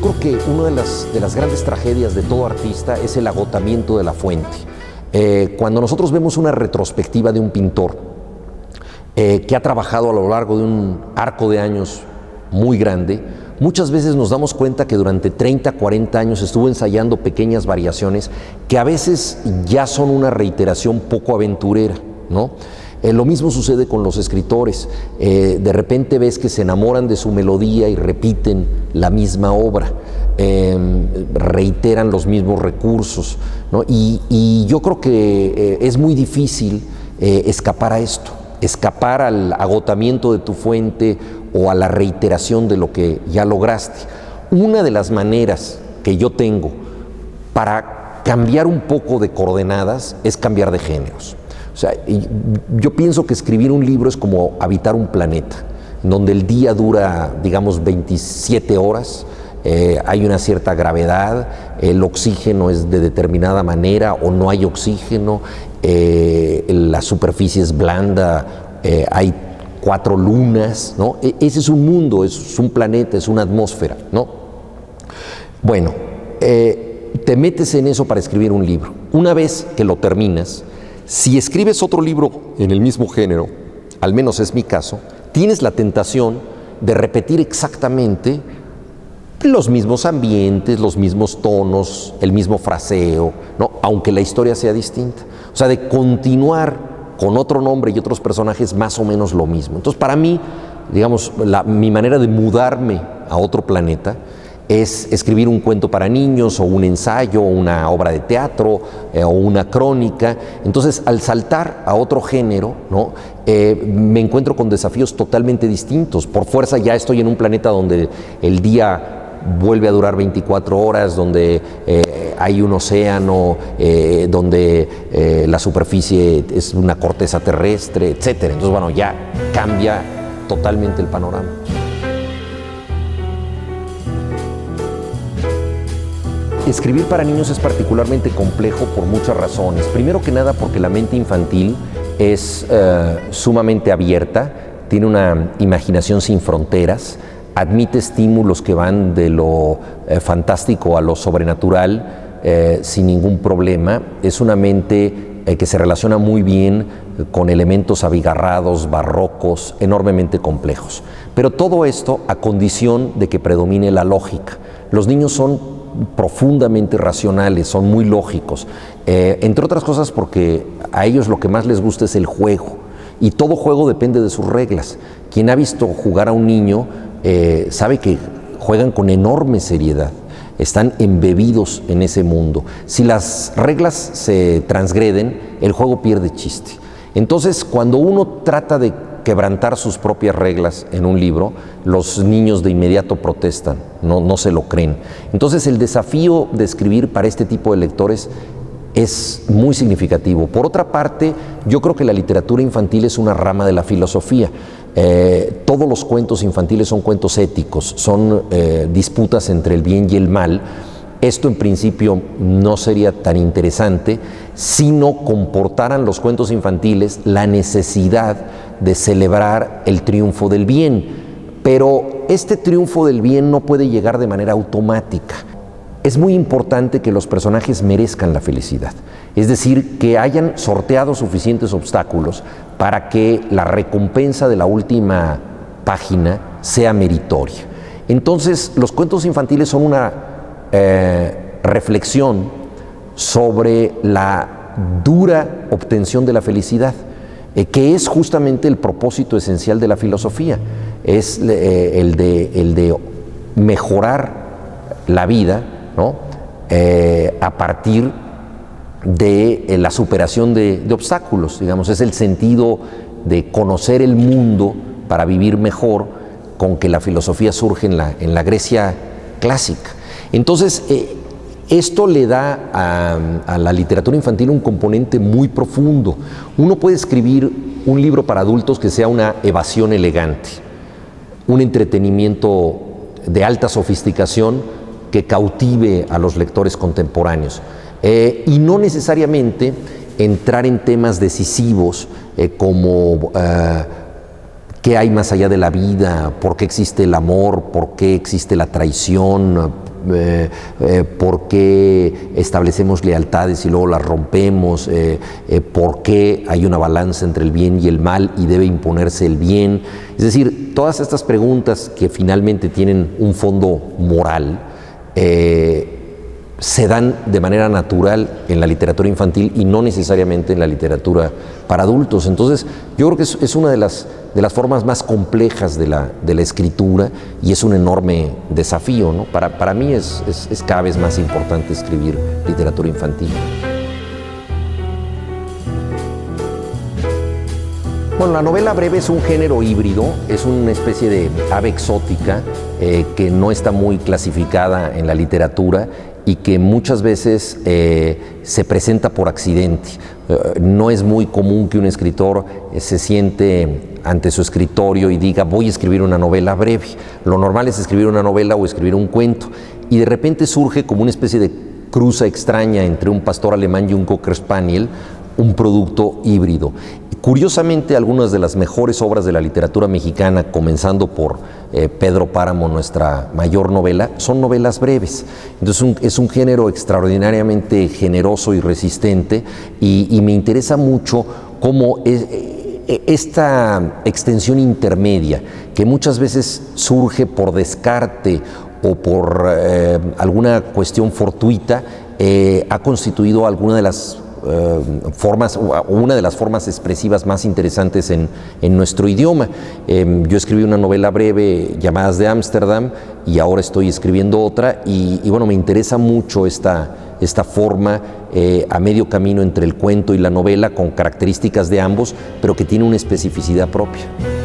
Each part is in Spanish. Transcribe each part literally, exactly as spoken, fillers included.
creo que una de las, de las grandes tragedias de todo artista es el agotamiento de la fuente. Eh, cuando nosotros vemos una retrospectiva de un pintor eh, que ha trabajado a lo largo de un arco de años muy grande, muchas veces nos damos cuenta que durante treinta, cuarenta años estuvo ensayando pequeñas variaciones que a veces ya son una reiteración poco aventurera, ¿no? Eh, lo mismo sucede con los escritores. Eh, de repente ves que se enamoran de su melodía y repiten la misma obra, eh, reiteran los mismos recursos, ¿no? Y, y yo creo que eh, es muy difícil eh, escapar a esto, escapar al agotamiento de tu fuente o a la reiteración de lo que ya lograste. Una de las maneras que yo tengo para cambiar un poco de coordenadas es cambiar de géneros. O sea, yo pienso que escribir un libro es como habitar un planeta, donde el día dura, digamos, veintisiete horas, eh, hay una cierta gravedad, el oxígeno es de determinada manera o no hay oxígeno, eh, la superficie es blanda, eh, hay cuatro lunas, ¿no? E- ese es un mundo, es un planeta, es una atmósfera, ¿no? Bueno, eh, te metes en eso para escribir un libro. Una vez que lo terminas, si escribes otro libro en el mismo género, al menos es mi caso, tienes la tentación de repetir exactamente los mismos ambientes, los mismos tonos, el mismo fraseo, ¿no? Aunque la historia sea distinta. O sea, de continuar con otro nombre y otros personajes más o menos lo mismo. Entonces, para mí, digamos, la, mi manera de mudarme a otro planeta es escribir un cuento para niños o un ensayo o una obra de teatro eh, o una crónica. Entonces, al saltar a otro género, ¿no? eh, me encuentro con desafíos totalmente distintos. Por fuerza ya estoy en un planeta donde el día vuelve a durar veinticuatro horas, donde eh, hay un océano, eh, donde eh, la superficie es una corteza terrestre, etcétera. Entonces, bueno, ya cambia totalmente el panorama. Escribir para niños es particularmente complejo por muchas razones. Primero que nada porque la mente infantil es eh, sumamente abierta, tiene una imaginación sin fronteras, admite estímulos que van de lo eh, fantástico a lo sobrenatural eh, sin ningún problema. Es una mente eh, que se relaciona muy bien con elementos abigarrados, barrocos, enormemente complejos. Pero todo esto a condición de que predomine la lógica. Los niños son profundamente racionales, son muy lógicos, eh, entre otras cosas porque a ellos lo que más les gusta es el juego, y todo juego depende de sus reglas. Quien ha visto jugar a un niño eh, sabe que juegan con enorme seriedad, están embebidos en ese mundo. Si las reglas se transgreden, el juego pierde chiste. Entonces, cuando uno trata de quebrantar sus propias reglas en un libro, los niños de inmediato protestan, no, no se lo creen. Entonces, el desafío de escribir para este tipo de lectores es muy significativo. Por otra parte, yo creo que la literatura infantil es una rama de la filosofía. Eh, todos los cuentos infantiles son cuentos éticos, son eh, disputas entre el bien y el mal. Esto en principio no sería tan interesante si no comportaran los cuentos infantiles la necesidad de celebrar el triunfo del bien. Pero este triunfo del bien no puede llegar de manera automática. Es muy importante que los personajes merezcan la felicidad, es decir, que hayan sorteado suficientes obstáculos para que la recompensa de la última página sea meritoria. Entonces, los cuentos infantiles son una eh, reflexión sobre la dura obtención de la felicidad, eh, que es justamente el propósito esencial de la filosofía, es eh, el, de, el de mejorar la vida, ¿no? Eh, a partir de eh, la superación de, de obstáculos, digamos, es el sentido de conocer el mundo para vivir mejor, con que la filosofía surge en la, en la Grecia clásica. Entonces, eh, esto le da a, a la literatura infantil un componente muy profundo. Uno puede escribir un libro para adultos que sea una evasión elegante, un entretenimiento de alta sofisticación que cautive a los lectores contemporáneos, eh, y no necesariamente entrar en temas decisivos eh, como eh, qué hay más allá de la vida, por qué existe el amor, por qué existe la traición, eh, eh, por qué establecemos lealtades y luego las rompemos, eh, eh, por qué hay una balanza entre el bien y el mal y debe imponerse el bien. Es decir, todas estas preguntas que finalmente tienen un fondo moral, eh, se dan de manera natural en la literatura infantil y no necesariamente en la literatura para adultos. Entonces, yo creo que es, es una de las, de las formas más complejas de la, de la escritura y es un enorme desafío, ¿no? Para, para mí es, es, es cada vez más importante escribir literatura infantil. Bueno, la novela breve es un género híbrido, es una especie de ave exótica eh, que no está muy clasificada en la literatura y que muchas veces eh, se presenta por accidente. Eh, no es muy común que un escritor eh, se siente ante su escritorio y diga voy a escribir una novela breve. Lo normal es escribir una novela o escribir un cuento y de repente surge como una especie de cruza extraña entre un pastor alemán y un cocker spaniel, un producto híbrido. Curiosamente, algunas de las mejores obras de la literatura mexicana, comenzando por eh, Pedro Páramo, nuestra mayor novela, son novelas breves. Entonces un, es un género extraordinariamente generoso y resistente y, y me interesa mucho cómo es, eh, esta extensión intermedia, que muchas veces surge por descarte o por eh, alguna cuestión fortuita, eh, ha constituido alguna de las Uh, formas, una de las formas expresivas más interesantes en, en nuestro idioma. Eh, yo escribí una novela breve, Llamadas de Ámsterdam, y ahora estoy escribiendo otra, y, y bueno, me interesa mucho esta, esta forma eh, a medio camino entre el cuento y la novela, con características de ambos, pero que tiene una especificidad propia.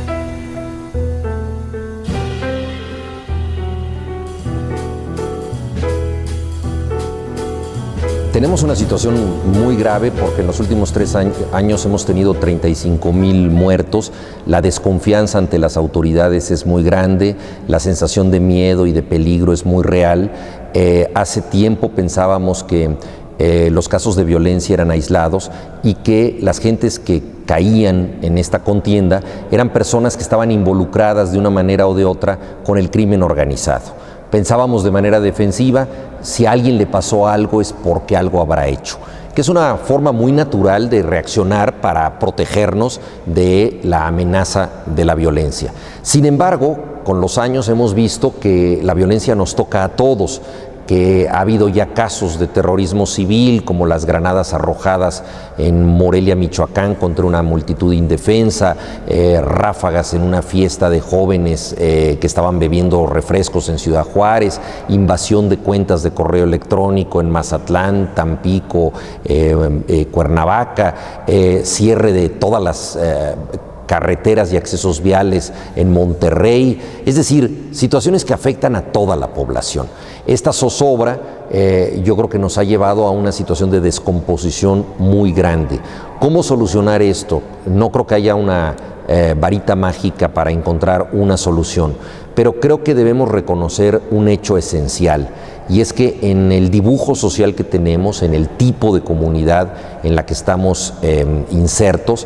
Tenemos una situación muy grave porque en los últimos tres años hemos tenido treinta y cinco mil muertos, la desconfianza ante las autoridades es muy grande, la sensación de miedo y de peligro es muy real. Eh, hace tiempo pensábamos que eh, los casos de violencia eran aislados y que las gentes que caían en esta contienda eran personas que estaban involucradas de una manera o de otra con el crimen organizado. Pensábamos de manera defensiva, si a alguien le pasó algo es porque algo habrá hecho, que es una forma muy natural de reaccionar para protegernos de la amenaza de la violencia. Sin embargo, con los años hemos visto que la violencia nos toca a todos, que ha habido ya casos de terrorismo civil, como las granadas arrojadas en Morelia, Michoacán, contra una multitud indefensa, eh, ráfagas en una fiesta de jóvenes eh, que estaban bebiendo refrescos en Ciudad Juárez, invasión de cuentas de correo electrónico en Mazatlán, Tampico, eh, eh, Cuernavaca, eh, cierre de todas las eh, carreteras y accesos viales en Monterrey, es decir, situaciones que afectan a toda la población. Esta zozobra eh, yo creo que nos ha llevado a una situación de descomposición muy grande. ¿Cómo solucionar esto? No creo que haya una eh, varita mágica para encontrar una solución, pero creo que debemos reconocer un hecho esencial, y es que en el dibujo social que tenemos, en el tipo de comunidad en la que estamos eh, insertos,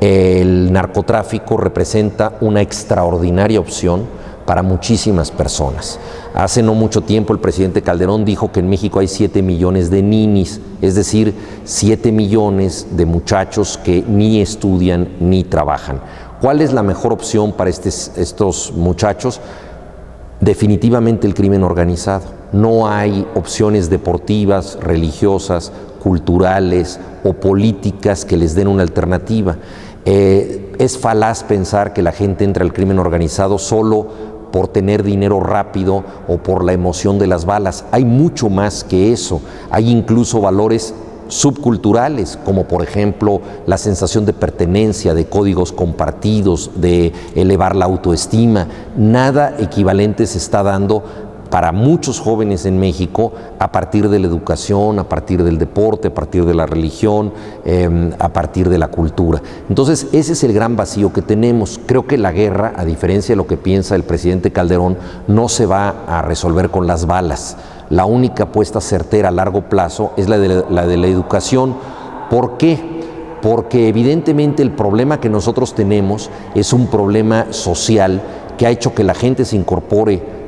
el narcotráfico representa una extraordinaria opción para muchísimas personas. Hace no mucho tiempo el presidente Calderón dijo que en México hay siete millones de ninis, es decir, siete millones de muchachos que ni estudian ni trabajan. ¿Cuál es la mejor opción para estes, estos muchachos? Definitivamente el crimen organizado. No hay opciones deportivas, religiosas, culturales o políticas que les den una alternativa. Eh, es falaz pensar que la gente entra al crimen organizado solo por tener dinero rápido o por la emoción de las balas. Hay mucho más que eso. Hay incluso valores subculturales, como por ejemplo la sensación de pertenencia, de códigos compartidos, de elevar la autoestima. Nada equivalente se está dando para muchos jóvenes en México a partir de la educación, a partir del deporte, a partir de la religión, eh, a partir de la cultura. Entonces, ese es el gran vacío que tenemos. Creo que la guerra, a diferencia de lo que piensa el presidente Calderón, no se va a resolver con las balas. La única apuesta certera a largo plazo es la de la, de la educación. ¿Por qué? Porque evidentemente el problema que nosotros tenemos es un problema social que ha hecho que la gente se incorpore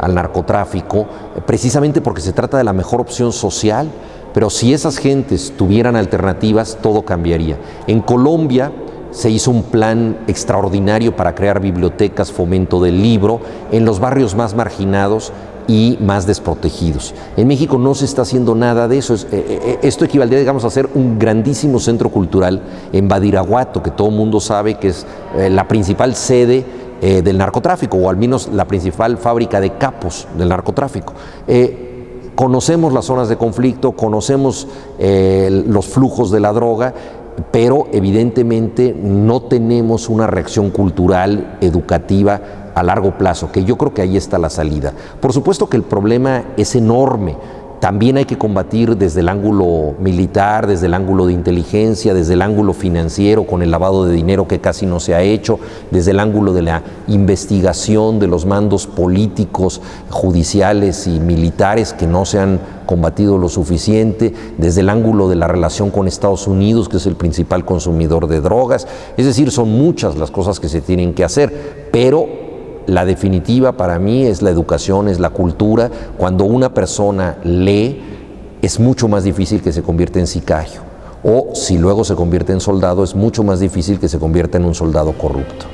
al narcotráfico, precisamente porque se trata de la mejor opción social. Pero si esas gentes tuvieran alternativas, todo cambiaría. En Colombia se hizo un plan extraordinario para crear bibliotecas, fomento del libro, en los barrios más marginados y más desprotegidos. En México no se está haciendo nada de eso. Esto equivaldría, digamos, a hacer un grandísimo centro cultural en Badiraguato, que todo el mundo sabe que es la principal sede eh, del narcotráfico, o al menos la principal fábrica de capos del narcotráfico. Eh, Conocemos las zonas de conflicto, conocemos eh, los flujos de la droga, pero evidentemente no tenemos una reacción cultural, educativa a largo plazo, que yo creo que ahí está la salida. Por supuesto que el problema es enorme. También hay que combatir desde el ángulo militar, desde el ángulo de inteligencia, desde el ángulo financiero, con el lavado de dinero que casi no se ha hecho, desde el ángulo de la investigación de los mandos políticos, judiciales y militares que no se han combatido lo suficiente, desde el ángulo de la relación con Estados Unidos, que es el principal consumidor de drogas. Es decir, son muchas las cosas que se tienen que hacer, pero la definitiva para mí es la educación, es la cultura. Cuando una persona lee, es mucho más difícil que se convierta en sicario. O si luego se convierte en soldado, es mucho más difícil que se convierta en un soldado corrupto.